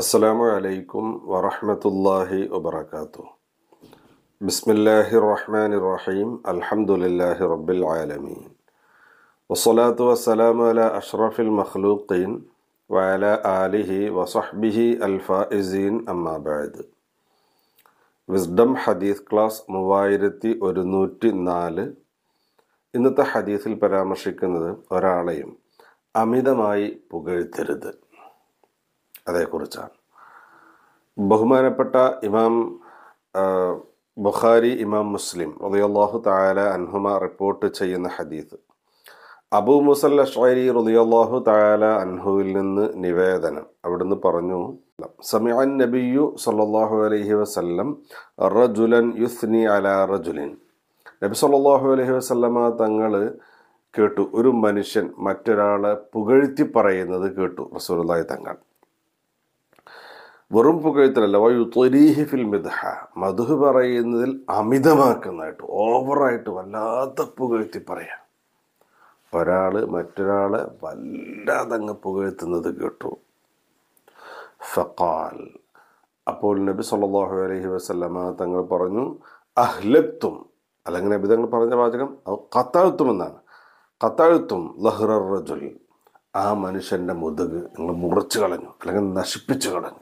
അസ്സലാമു അലൈക്കും വറഹ്മത്തുള്ളാഹി വബറകാതുഹു. ബിസ്മില്ലാഹിർ റഹ്മാനിർ റഹീം. അൽഹംദുലില്ലാഹി റബ്ബിൽ ആലമീൻ. വസ്സലാത്തു വസ്സലാമു അലാ അഷ്റഫിൽ മഖ്ലൂഖീൻ വഅലാ ആലിഹി വസഹ്ബിഹി അൽ ഫായിസീൻ. അമ്മാ ബഅദ്. വിസ്ഡം ഹദീസ് ക്ലാസ് 3104. ഇന്നത്തെ ഹദീസിൽ പരാമർശിക്കുന്നത് ഒരാളെയും അമിതമായി പുകഴ്ത്തരുത്, അതേക്കുറിച്ചാണ്. ബഹുമാനപ്പെട്ട ഇമാം ബുഖാരി, ഇമാം മുസ്ലിം റളിയല്ലാഹു തആല അൻഹുമ റിപ്പോർട്ട് ചെയ്യുന്ന ഹദീസ്, അബൂ മുസൽ അശ്അരി റളിയല്ലാഹു തആല അൻഹുവിൽ നിന്ന് നിവേദനം. അവിടുന്ന് പറഞ്ഞു, സമിഅൻ നബിയ്യു സല്ലല്ലാഹു അലൈഹി വസല്ലം റജുലൻ യുസ്നി അലാ റജുലിൻ. നബി സല്ലല്ലാഹു അലൈഹി വസല്ലമ തങ്ങൾ കേട്ടു, ഒരു മനുഷ്യൻ മറ്റൊരാളെ പുകഴ്ത്തി പറയുന്നത് കേട്ടു റസൂലുള്ളാഹി തങ്ങൾ. വെറും പുകഴ്ത്തലല്ല, വയുത്വരീഹി ഫിൽ മിദ്ഹ, മദ്ഹ് പറയുന്നതിൽ അമിതമാക്കുന്നതായിട്ട്, ഓവറായിട്ട് വല്ലാത്ത പുകഴ്ത്തി പറയാം. ഒരാൾ മറ്റൊരാളെ വല്ലാതങ്ങ് പുകഴ്ത്തുന്നത് കേട്ടു. ഫഖാൽ, അപ്പോൾ നബി സല്ലല്ലാഹു അലൈഹി വസല്ലമ തങ്ങൾ പറഞ്ഞു, അഹ്ലക്തും, അല്ലെങ്കിൽ നബി തങ്ങൾ പറഞ്ഞ വാചകം ഖതഅ്തും എന്നാണ്. ഖതഅ്തും ലഹ്റർ റജുൽ, ആ മനുഷ്യൻ്റെ മുതുക് നിങ്ങൾ മുറിച്ചു കളഞ്ഞു, അല്ലെങ്കിൽ നശിപ്പിച്ചു കളഞ്ഞു.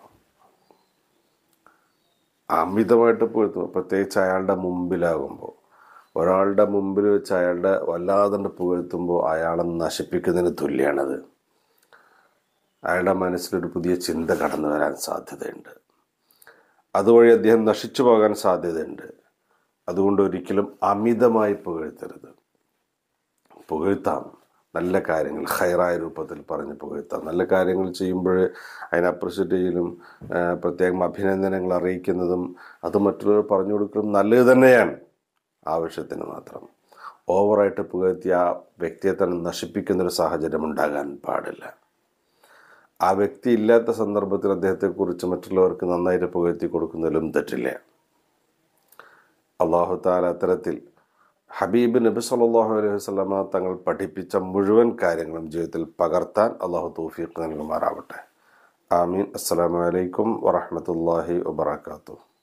അമിതമായിട്ട് പുകഴ്ത്തുന്നു, പ്രത്യേകിച്ച് അയാളുടെ മുമ്പിലാകുമ്പോൾ. ഒരാളുടെ മുമ്പിൽ വെച്ച് അയാളുടെ വല്ലാതെ പുകഴ്ത്തുമ്പോൾ അയാളെ നശിപ്പിക്കുന്നതിന് തുല്യമാണത്. അയാളുടെ മനസ്സിലൊരു പുതിയ ചിന്ത കടന്നു വരാൻ സാധ്യതയുണ്ട്, അതുവഴി അദ്ദേഹം നശിച്ചു പോകാൻ സാധ്യതയുണ്ട്. അതുകൊണ്ട് ഒരിക്കലും അമിതമായി പുകഴ്ത്തരുത്. പുകഴ്ത്താം, നല്ല കാര്യങ്ങൾ ഹൈറായ രൂപത്തിൽ പറഞ്ഞ് പുകഴ്ത്താം. നല്ല കാര്യങ്ങൾ ചെയ്യുമ്പോൾ അതിനെ അപ്രിഷ്യേറ്റ് ചെയ്യലും പ്രത്യേകം അഭിനന്ദനങ്ങൾ അറിയിക്കുന്നതും അത് മറ്റുള്ളവർ പറഞ്ഞു കൊടുക്കലും നല്ലത് തന്നെയാണ്, ആവശ്യത്തിന് മാത്രം. ഓവറായിട്ട് പുകഴ്ത്തി ആ വ്യക്തിയെ തന്നെ നശിപ്പിക്കുന്നൊരു സാഹചര്യം ഉണ്ടാകാൻ പാടില്ല. ആ വ്യക്തി ഇല്ലാത്ത സന്ദർഭത്തിൽ അദ്ദേഹത്തെക്കുറിച്ച് മറ്റുള്ളവർക്ക് നന്നായിട്ട് പുകഴ്ത്തി കൊടുക്കുന്നതിലും തെറ്റില്ല. അല്ലാഹു തആല അത്തരത്തിൽ ഹബീബ് നബി സല്ലല്ലാഹു അലൈഹി വസല്ലമ തങ്ങൾ പഠിപ്പിച്ച മുഴുവൻ കാര്യങ്ങളും ജീവിതത്തിൽ പകർത്താൻ അല്ലാഹു തൗഫീഖ് നൽകുമാറാവട്ടെ. ആമീൻ. അസ്സലാമു അലൈക്കും വറഹ്മത്തുള്ളാഹി വബറകാതുഹു.